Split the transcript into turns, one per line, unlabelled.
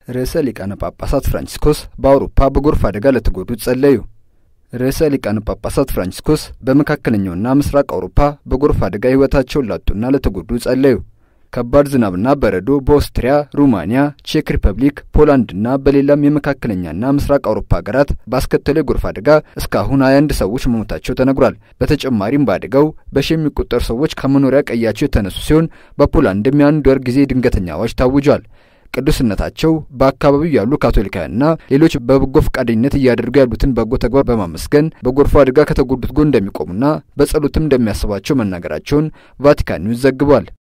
ርዕሰ ሊቃነ ጳጳሳት ፍራንቺስኮስ በአውሮፓ በጎርፍ አደጋ ለተጎዱት ጸለዩ። ርዕሰ ሊቃነ ጳጳሳት ፍራንቺስኮስ በመካከለኛውና ምስራቅ አውሮፓ በጎርፍ አደጋ ሕይወታቸውን ላጡና ለተጎዱ ጸለዩ። ከባድ ዝናብና በረዶ በኦስትሪያ፣ ሩማኒያ፣ ቼክ ሪፐብሊክ፣ ፖላንድና በሌላም የመካከለኛና ምስራቅ አውሮፓ ሀገራት ባስከተለው ጎርፍ አደጋ እስካሁን 21 ሰዎች መሞታቸው ተነግሯል። በተጨማሪም በአደጋው በሺህ የሚቆጠሩ ሰዎች ከመኖሪያ ቀያቸው የተነሱ ሲሆን በፖላንድም የአንድ ወር ጊዜ ድንገተኛ አዋጅ ታውጇል። ቅዱስነታቸው በአካባቢው ያሉ ካቶሊካውያንና ሌሎች በበጎ ፈቃደኝነት እያደረጉ ያሉትን በጎ ተግባር በማመስገን በጎርፉ አደጋ ከተጎዱት ጎን እንደሚቆሙና በጸሎትም እንደሚያስባቸው መናገራቸውን ቫቲካን ኒውስ ዘግቧል።